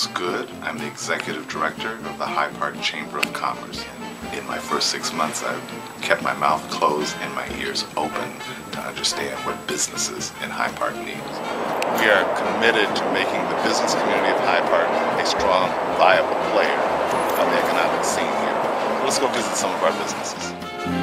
Wallace Goode. I'm the Executive Director of the Hyde Park Chamber of Commerce. In my first 6 months, I've kept my mouth closed and my ears open to understand what businesses in Hyde Park need. We are committed to making the business community of Hyde Park a strong, viable player on the economic scene here. So let's go visit some of our businesses.